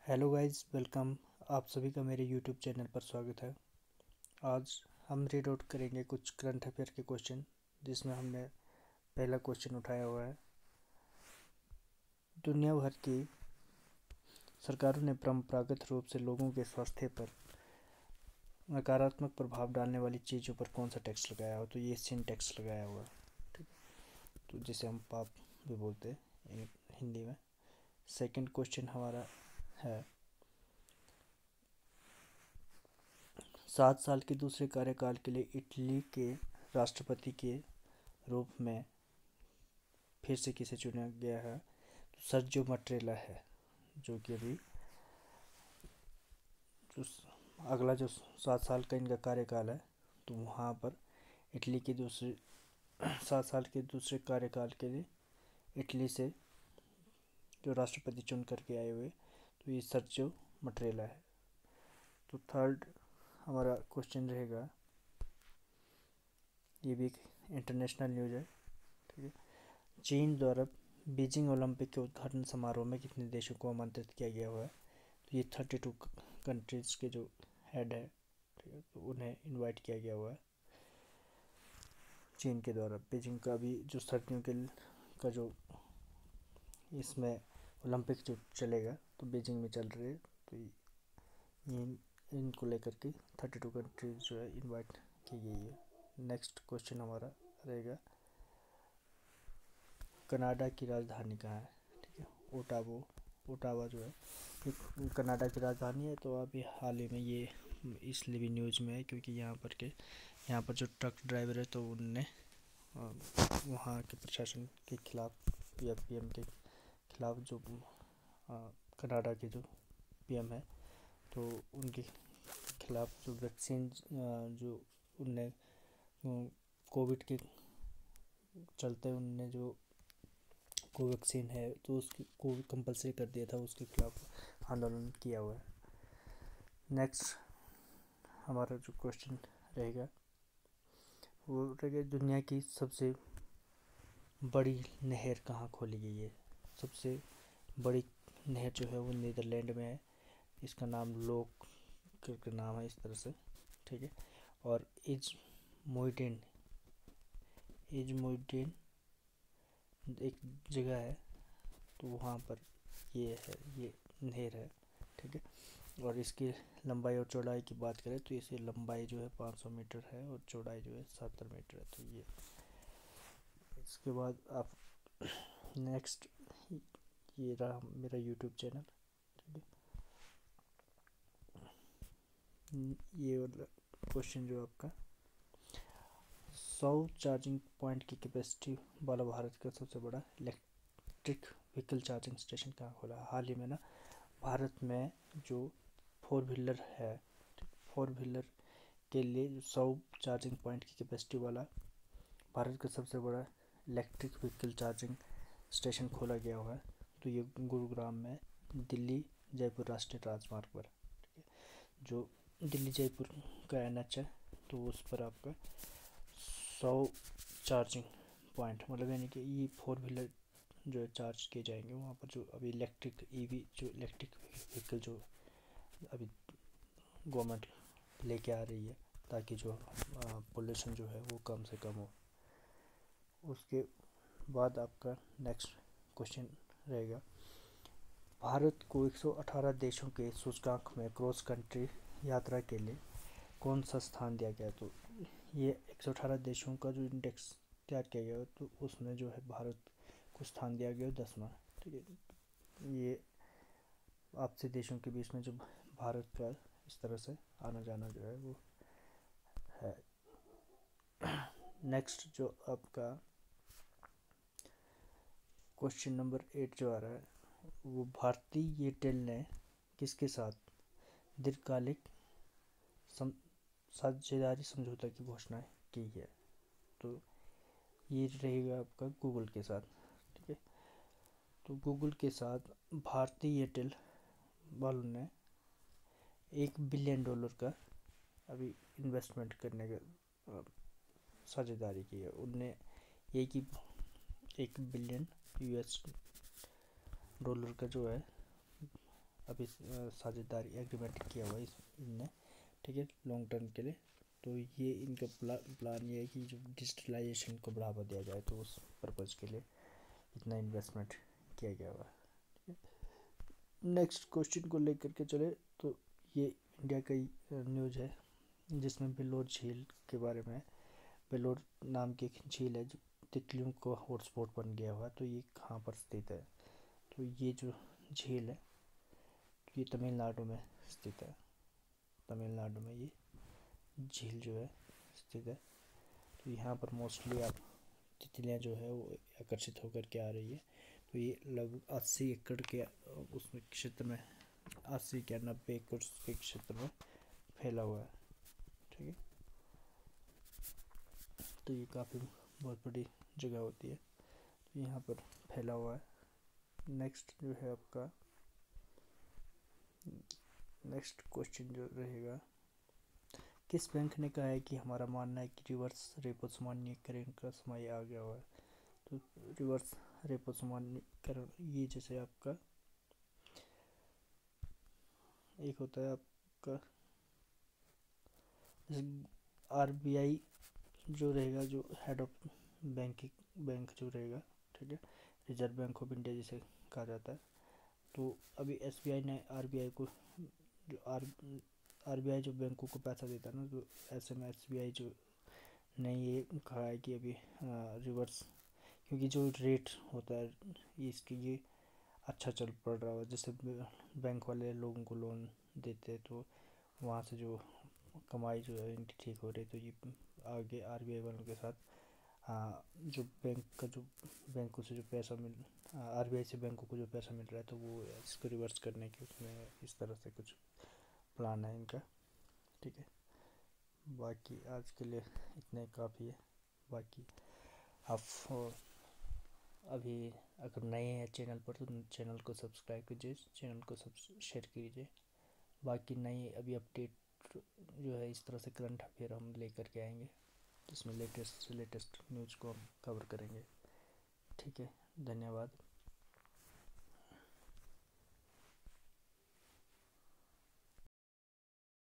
Hello guys, welcome. आप सभी का मेरे यूट्यूब चैनल पर स्वागत है। आज हम रीड आउट करेंगे कुछ करंट अफेयर के क्वेश्चन, जिसमें हमने पहला क्वेश्चन उठाया हुआ है। दुनिया भर की सरकारों ने परंपरागत रूप से लोगों के स्वास्थ्य पर नकारात्मक प्रभाव डालने वाली चीज़ों पर कौन सा टैक्स लगाया हो? तो ये सिन टैक्स लगाया हुआ है, ठीक है। तो जिसे हम पाप भी बोलते हैं हिंदी में। सेकंड क्वेश्चन हमारा है, 7 साल के दूसरे कार्यकाल के लिए इटली के राष्ट्रपति के रूप में फिर से किसे चुना गया है? तो सर्जियो मट्रेला है, जो कि अभी जो अगला जो 7 साल का इनका कार्यकाल है, तो वहाँ पर इटली की दूसरी 7 साल के दूसरे कार्यकाल के लिए इटली से जो राष्ट्रपति चुन करके आए हुए, तो ये सर्जियो मट्रेला है। तो थर्ड हमारा क्वेश्चन रहेगा, ये भी एक इंटरनेशनल न्यूज़ है, ठीक है। चीन द्वारा बीजिंग ओलंपिक के उद्घाटन समारोह में कितने देशों को आमंत्रित किया गया हुआ है? तो ये 32 कंट्रीज़ के जो हेड है, ठीक है, तो उन्हें इनवाइट किया गया हुआ है चीन के द्वारा। बीजिंग का भी जो सर्दियों के का जो इसमें ओलंपिक जो चलेगा, तो बीजिंग में चल रही है। तो इनको लेकर के 32 कंट्रीज जो है इनवाइट की गई है। नेक्स्ट क्वेश्चन हमारा रहेगा, कनाडा की राजधानी कहाँ है? ठीक है, ओटावा जो है ये कनाडा की राजधानी है। तो अभी हाल ही में ये इसलिए भी न्यूज़ में है क्योंकि यहाँ पर जो ट्रक ड्राइवर है, तो उनने वहाँ के प्रशासन के खिलाफ या पीएम के खिलाफ जो कनाडा के जो पीएम है, तो उनके खिलाफ जो वैक्सीन जो उनने कोविड के चलते उनने जो कोवैक्सीन है, तो उसकी को कंपलसरी कर दिया था, उसके खिलाफ आंदोलन किया हुआ है। नेक्स्ट हमारा जो क्वेश्चन रहेगा वो रहेगा, दुनिया की सबसे बड़ी नहर कहाँ खोली गई है? सबसे बड़ी नहर जो है वो नीदरलैंड में है। इसका नाम लोक करके नाम है, इस तरह से, ठीक है। और इज मोइडेन एक जगह है, तो वहाँ पर ये नहर है, ठीक है। और इसकी लंबाई और चौड़ाई की बात करें तो इसकी लंबाई जो है 500 मीटर है और चौड़ाई जो है 70 मीटर है। तो ये इसके बाद आप नेक्स्ट, ये रहा मेरा यूट्यूब चैनल, ठीक है। ये वाला क्वेश्चन जो आपका, 100 चार्जिंग पॉइंट की कैपेसिटी वाला भारत का सबसे बड़ा इलेक्ट्रिक व्हीकल चार्जिंग स्टेशन कहाँ खोला? हाल ही में ना भारत में जो फोर व्हीलर के लिए 100 चार्जिंग पॉइंट की कैपेसिटी वाला भारत का सबसे बड़ा इलेक्ट्रिक व्हीकल चार्जिंग स्टेशन खोला गया हुआ है। तो ये गुरुग्राम में दिल्ली जयपुर राष्ट्रीय राजमार्ग पर, ठीक है, जो दिल्ली जयपुर का NH है, तो उस पर आपका 100 चार्जिंग पॉइंट, मतलब यानी कि ये फोर व्हीलर जो है चार्ज किए जाएंगे वहाँ पर। जो अभी इलेक्ट्रिक व्हीकल जो अभी गवर्नमेंट लेके आ रही है, ताकि जो पोल्यूशन जो है वो कम से कम हो। उसके बाद आपका नेक्स्ट क्वेश्चन रहेगा, भारत को 118 देशों के सूचकांक में क्रॉस कंट्री यात्रा के लिए कौन सा स्थान दिया गया? तो ये 118 देशों का जो इंडेक्स तैयार किया गया, तो उसमें जो है भारत को स्थान दिया गया 10वां, ठीक है। ये आपसी देशों के बीच में जो भारत का इस तरह से आना जाना जो है वो है। नेक्स्ट जो आपका क्वेश्चन नंबर 8 जो आ रहा है, वो भारतीय एयरटेल ने किसके साथ दीर्घकालिक साझेदारी समझौता की घोषणा की है? तो ये रहेगा आपका गूगल के साथ, ठीक है। तो गूगल के साथ भारतीय एयरटेल वालों ने $1 बिलियन का अभी इन्वेस्टमेंट करने का साझेदारी की है। उनने $1 बिलियन का जो है अभी साझेदारी एग्रीमेंट किया हुआ है इनने, ठीक है, लॉन्ग टर्म के लिए। तो ये इनका प्लान ये है कि जो डिजिटलाइजेशन को बढ़ावा दिया जाए, तो उस पर्पज़ के लिए इतना इन्वेस्टमेंट किया गया हुआ है। नेक्स्ट क्वेश्चन को लेकर के चले तो ये इंडिया का न्यूज़ है जिसमें बेल्लोर झील के बारे में। बेल्लोर नाम की एक झील है जो तितलियों को हॉटस्पॉट बन गया हुआ है, तो ये कहाँ पर स्थित है? तो ये जो झील है ये तमिलनाडु में स्थित है। तमिलनाडु में ये झील जो है स्थित है। तो यहाँ पर मोस्टली आप तितलियाँ जो है वो आकर्षित होकर के आ रही है। तो ये लगभग 80 एकड़ के उसमें क्षेत्र में, 80 या 90 एकड़ के क्षेत्र में फैला हुआ है, ठीक है। तो ये काफ़ी बहुत बड़ी जगह होती है, तो यहाँ पर फैला हुआ है। नेक्स्ट जो है आपका नेक्स्ट क्वेश्चन जो रहेगा, किस बैंक ने कहा है कि हमारा मानना है कि रिवर्स रेपो सामान्यीकरण का समय आ गया हुआ है? तो रिवर्स रेपो सामान्यीकरण ये जैसे आपका एक होता है आपका आरबीआई जो रहेगा, जो हेड ऑफ बैंक जो रहेगा, ठीक है, रिजर्व बैंक ऑफ इंडिया जिसे कहा जाता है। तो अभी एसबीआई ने आरबीआई को जो आरबीआई जो बैंकों को पैसा देता है ना, तो ऐसे में एसबीआई जो ने ये कहा है कि अभी रिवर्स, क्योंकि जो रेट होता है इसकी ये अच्छा चल पड़ रहा है, जैसे बैंक वाले लोगों को लोन देते हैं तो वहाँ से जो कमाई जो है इनकी ठीक हो रही, तो ये आगे आरबीआई वालों के साथ जो बैंक का जो बैंकों से जो पैसा मिल आरबीआई से बैंकों को जो पैसा मिल रहा है, तो वो इसको रिवर्स करने के उसमें इस तरह से कुछ प्लान है इनका, ठीक है। बाकी आज के लिए इतने काफ़ी है। बाकी आप अभी अगर नए हैं चैनल पर तो चैनल को सब्सक्राइब कीजिए, चैनल को शेयर कीजिए। बाकी नई अभी अपडेट जो है इस तरह से करंट अफेयर हम लेकर के आएंगे, जिसमें लेटेस्ट न्यूज़ को हम कवर करेंगे, ठीक है। धन्यवाद।